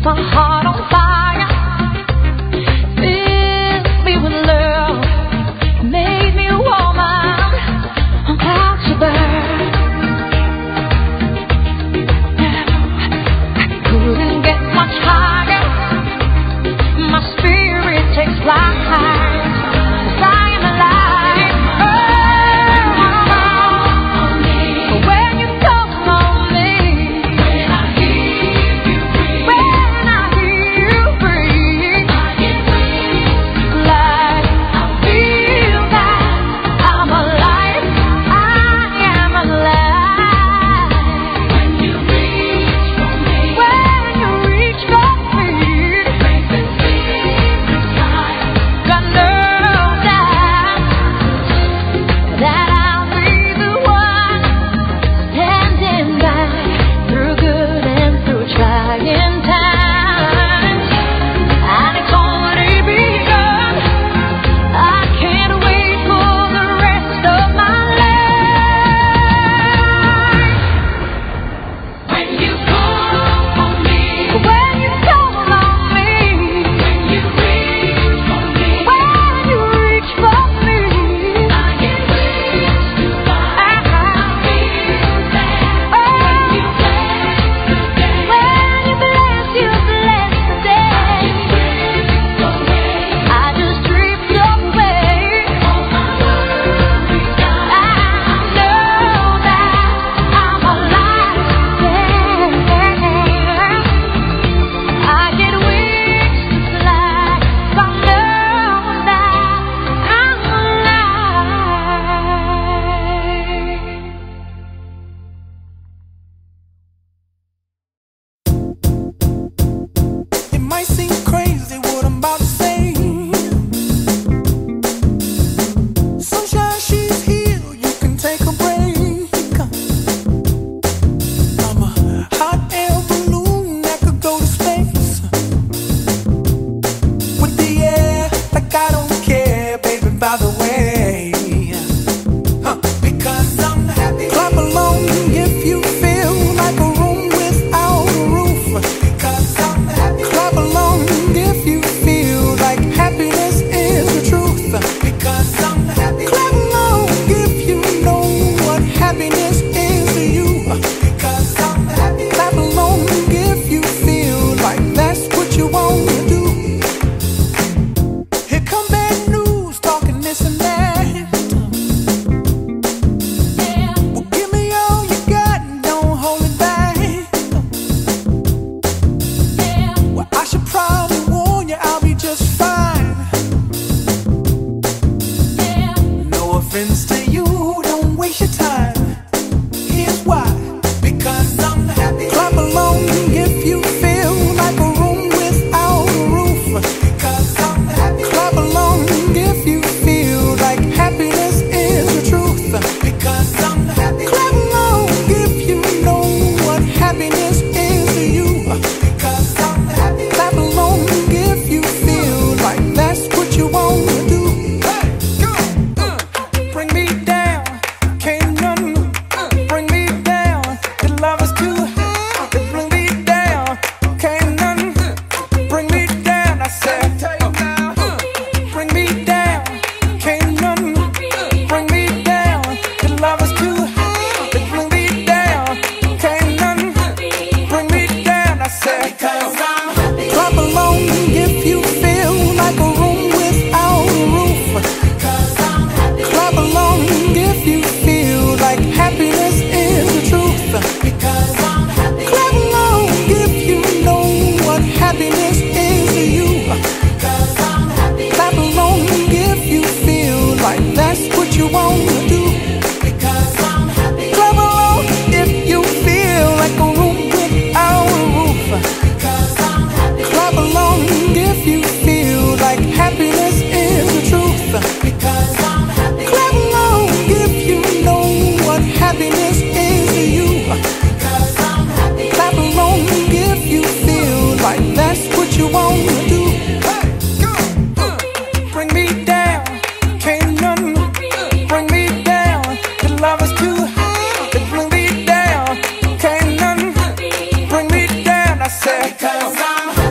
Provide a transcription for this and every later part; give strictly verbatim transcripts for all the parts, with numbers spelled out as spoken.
Cause I'm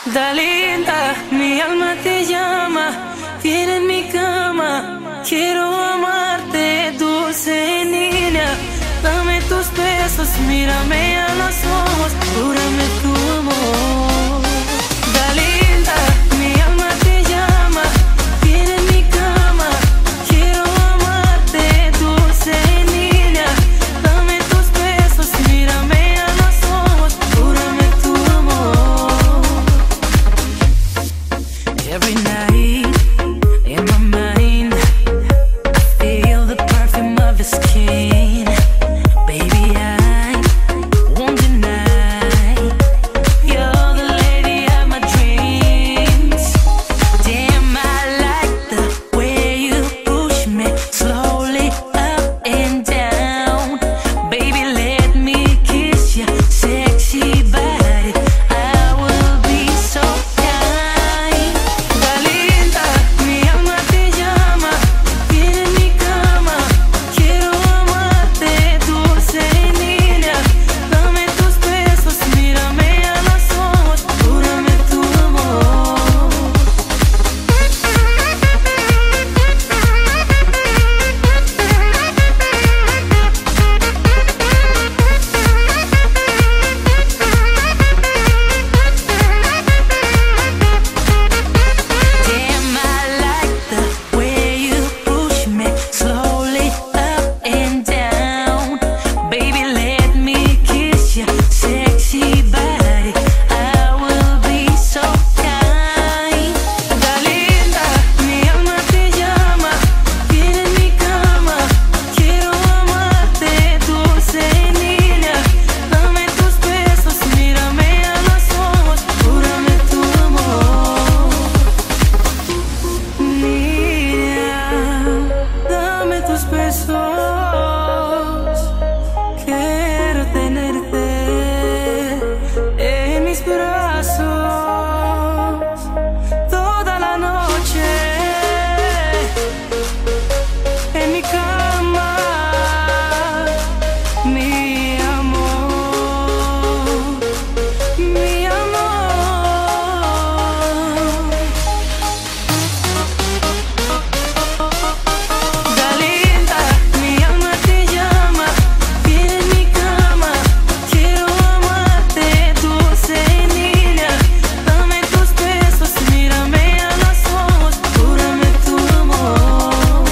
Dalinda, mi alma te llama, viene en mi cama. Quiero amarte, dulce niña. Dame tus besos, mírame a los ojos, júrame tu amor. Dalinda, mi alma te llama, viene en mi cama. Quiero amarte, dulce niña. Dame tus besos, mírame a los ojos, júrame tu amor. Every night in my mind, I feel the perfume of his skin. Baby, I won't deny, you're the lady of my dreams. Damn, I like the way you push me slowly up and down. Baby, let me kiss your sexy body, I will be so kind. Dalinda, mi alma te llama, viene en mi cama. Quiero amarte, dulce niña. Dame tus besos, mírame a los ojos, júrame tu amor. Damn, I like the way you push me slowly up and down. Baby, let me kiss your sexy body, I will be so kind. Dalinda, mi alma te llama, viene en mi cama. Quiero amarte, dulce niña. Dame tus besos, mírame a los ojos, júrame tu amor. Niña, dame tus besos. Quiero tenerte en mis brazos toda la noche, en mi cama, mi amor, mi amor. Dalinda, mi alma te llama, viene en mi cama. Quiero amarte, dulce niña. Dame tus besos, mírame a los ojos, júrame tu amor.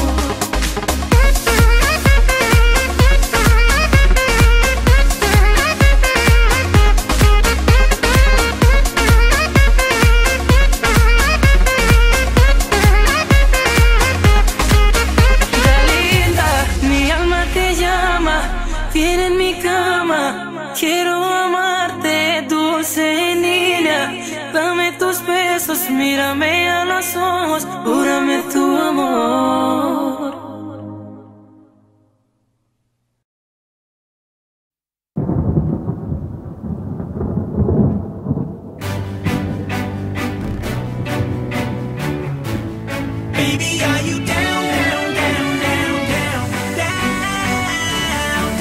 Dalinda, mi alma te llama, viene en mi cama. Quiero amarte, dulce niña. Dame tus besos, mírame a los ojos, júrame tu amor. Baby, are you down, down, down, down, down, down,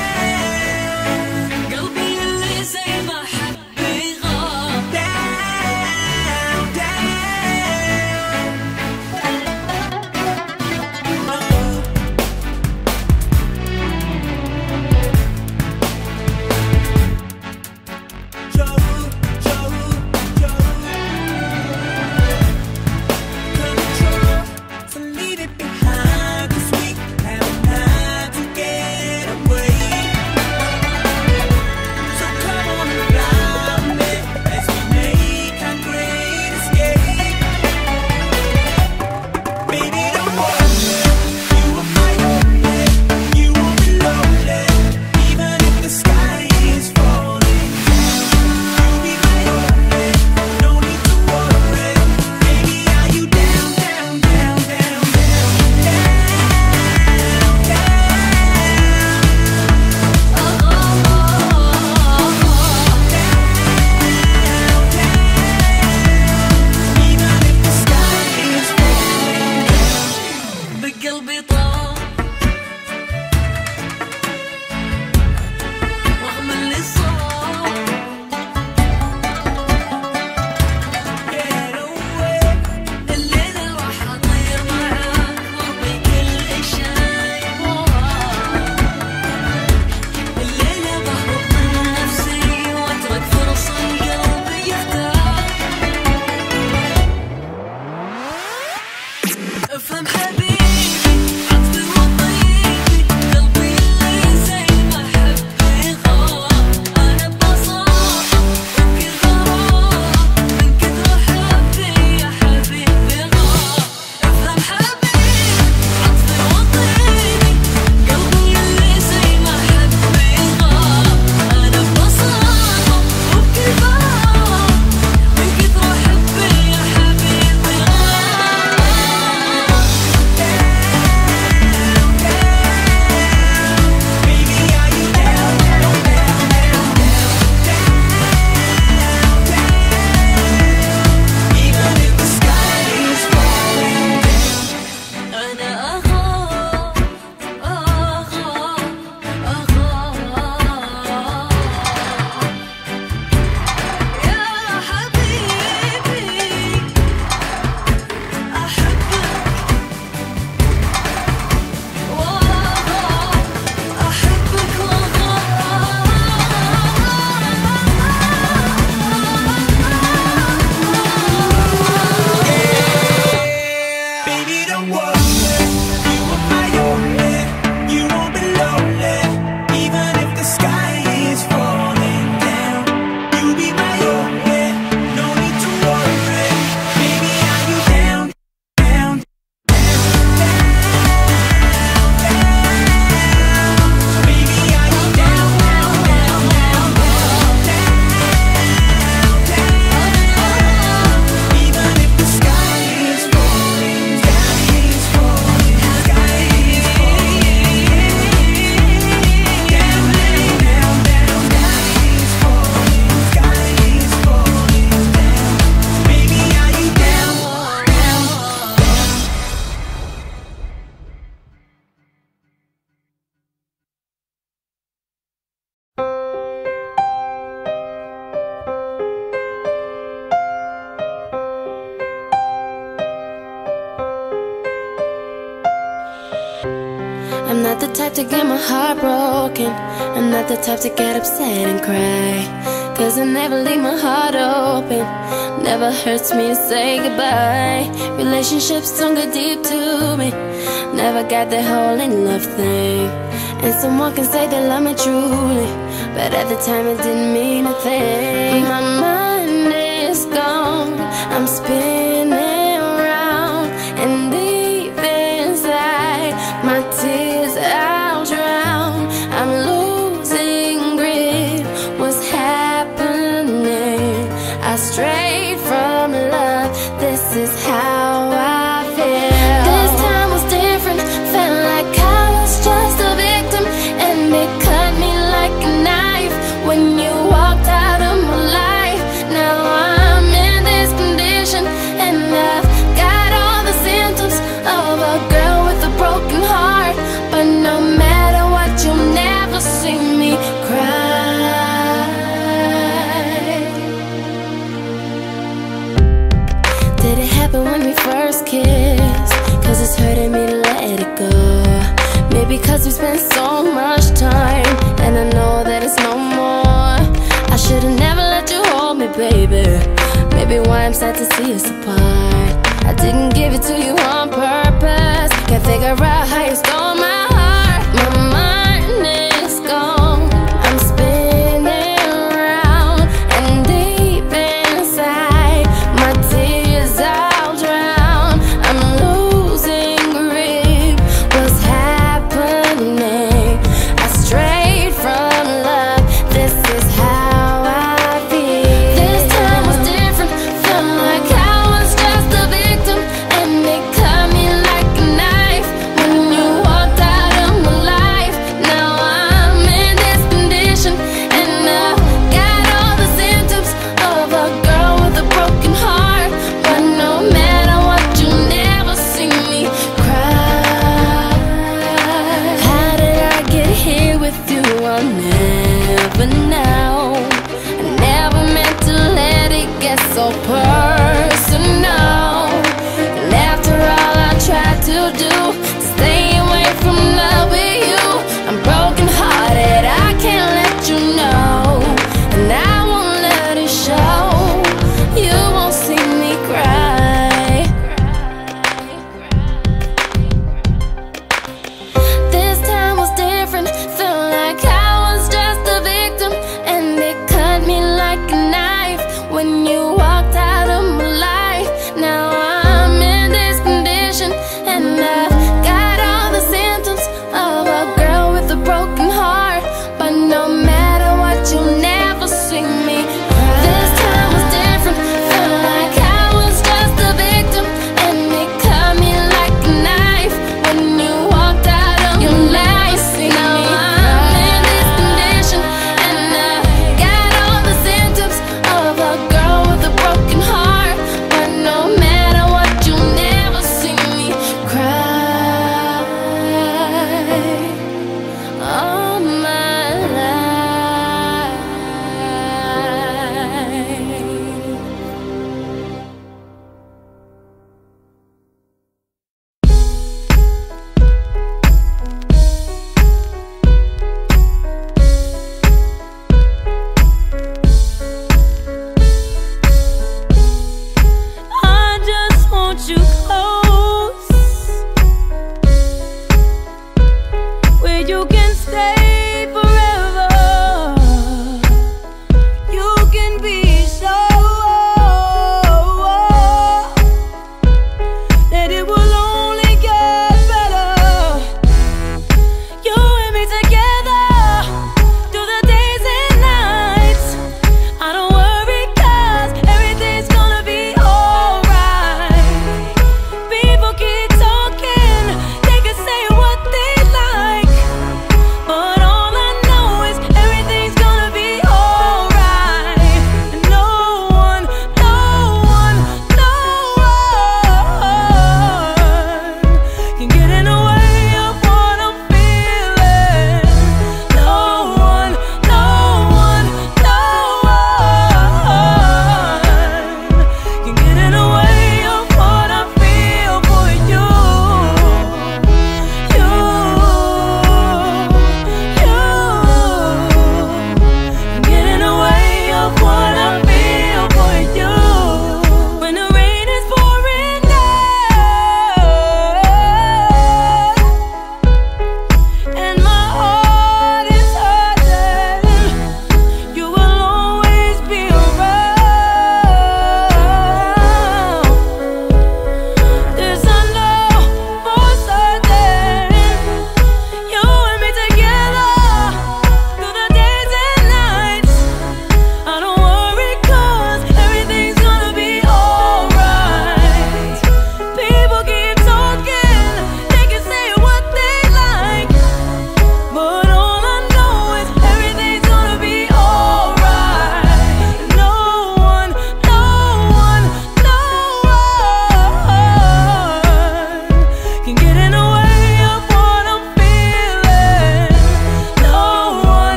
down? قلبي اللي زي ما حب يغاب Down, down. Joe, Joe, Joe. Control, so leave it behind, 'cause we have time to get away. So come on and fly with me as we make our great escape. Baby, don't worry, you are my only, you won't be lonely, even if the sky is falling down. You'll be my only, no need to worry. Baby, are you down, down, down, down, down, down, down? Even if the sky is falling down. بقلبي طار رغم اللي صار. I'm not the type to get my heart broken. I'm not the type to get upset and cry, cause I never leave my heart open. Never hurts me to say goodbye. Relationships don't go deep to me. Never got the whole in love thing. And someone can say they love me truly, but at the time it didn't mean a thing. My mind is gone, I'm spinning around, and deep inside my tears I'll drown. I'm losing grip, what's happening? I strayed from love, this is how I feel. This time was different, felt like I was just a victim, and it cut me like a knife when you walked out of my life. Now I'm in this condition, and I've got all the symptoms of a girl with a broken heart. But no matter what, you'll never see me cry. Did it happen when we first kissed? Cause it's hurting me to let it go. Maybe cause we spent so much time, and I know that it's no more. I should've never let you hold me, baby. Maybe why I'm sad to see us apart. I didn't give it to you on purpose. Can't figure out how you stole my heart. My mind is gone, I'm spinning around, and deep inside my tears I'll drown. I'm losing grip, what's happening? I strayed from love, this is how I feel. This time was different, felt like I was just a victim, and it cut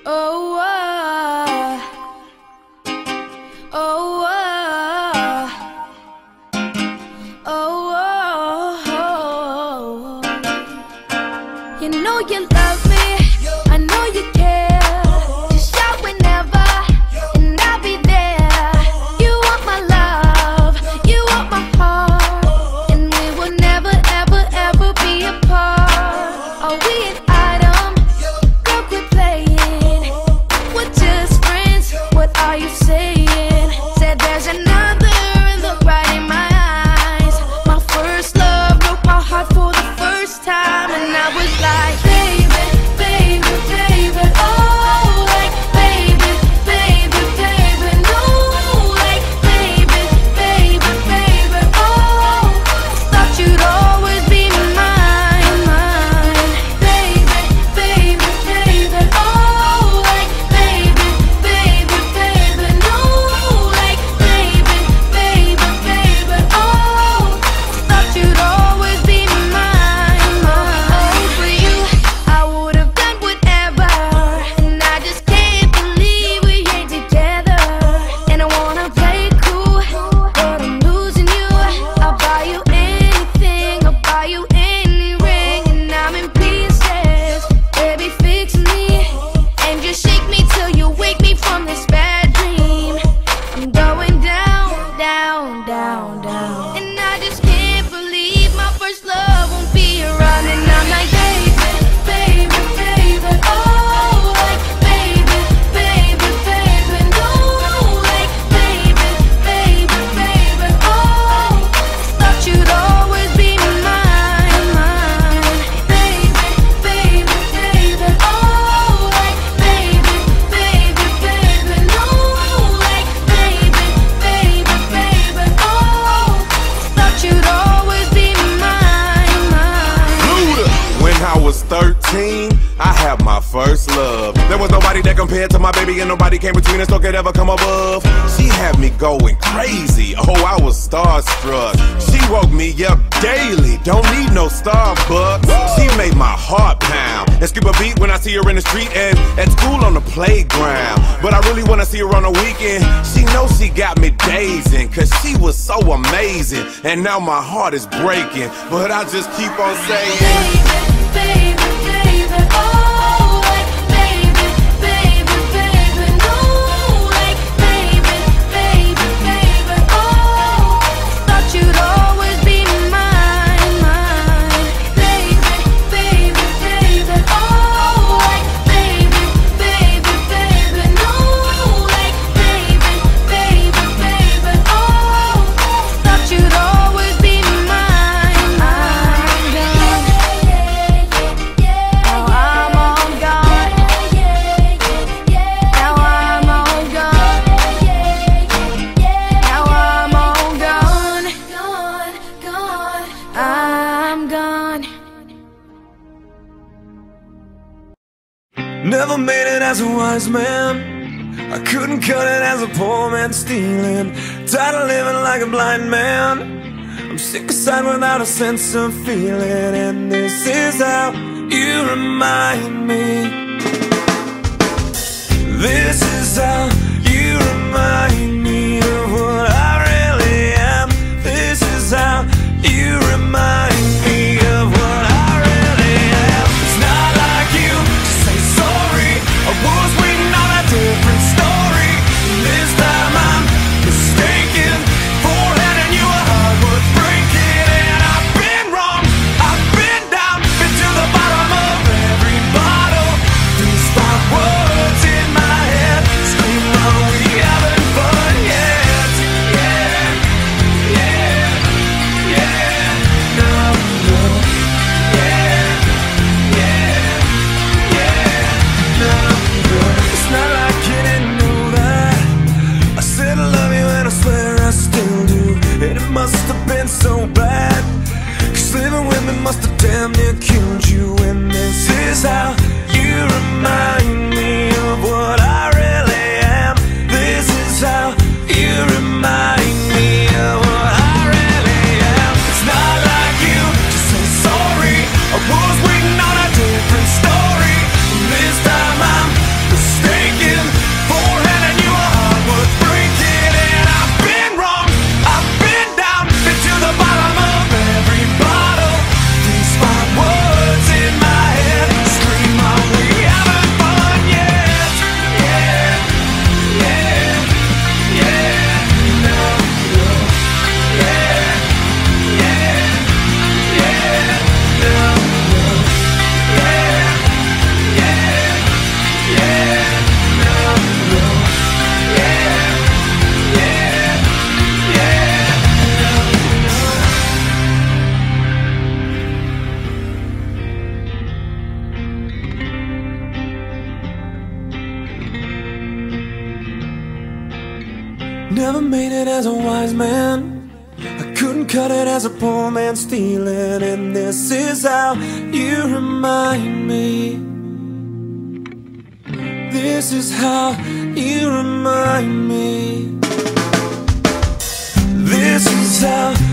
Oh, oh, oh, oh, oh, oh. You know you love me, I know you care. Just shout whenever, and I'll be there. You want my love, you want my heart, and we will never, ever, ever be apart. Are we an item? Girl, quit playing. We're just friends, what are you saying? Said there's another, look right in my eyes. My first love broke my heart for the first time, and I was like, baby, baby, baby, oh, like, baby, baby, baby, no, like, baby, baby, baby, oh, thought you'd always be mine, mine, baby, baby, baby, oh, like, baby, baby, baby, no, like, baby, baby, baby, oh, thought you'd always be mine, mine. For you, I would have done whatever, and I just can't believe we ain't together. And I wanna play cool, but I'm losing you. I'll buy you anything, I'll buy you any ring, and I'm in pieces. Baby, fix me, and just shake me till you wake me from this bad dream. I'm going down, down, down, down, and I just can't believe my first love won't be around. And I'm like, baby, baby, baby, oh, like, baby, baby, baby, no, like, baby, baby, baby, oh, thought you'd always be mine, mine, baby, baby, baby, oh, like, baby, baby, baby, no, like, baby, baby, baby, oh, thought you'd always be mine, mine. Luda. When I was thirteen, I had my first love. There was nobody that compared to my baby, and nobody came between us, no could ever come above. She had me going crazy, oh, I was starstruck. She woke me up daily, don't need no Starbucks. She made my heart pound and skip a beat when I see her in the street and at school on the playground. But I really wanna see her on the weekend. She knows she got me dazing, cause she was so amazing. And now my heart is breaking, but I just keep on saying, Baby, baby, oh, like, baby, baby, baby, no, like, baby, baby, baby, oh, thought you'd always be mine, mine, baby, baby, baby, oh, like, baby, baby, baby, no, like, baby, baby, baby, oh, thought you'd always be mine, mine, mine. Now I'm all gone. Now I'm all gone. Now I'm all gone. Gone, gone. I'm gone. Never made it as a wise man. I couldn't cut it as a poor man stealing. Tired of living like a blind man. I'm sick aside without a sense of feeling. And this is how you remind me. This is how you remind me of what I really am. This is how you remind me of what I really am. It's not like you to say sorry. I was waiting on a different story. This time I'm mistaken for handing you a heart worth breaking. And I've been wrong, I've been down, been to the bottom of every bottle. These thought words in my head scream Never made it as a wise man, I couldn't cut it as a poor man stealing. And this is how you remind me. This is how you remind me. This is how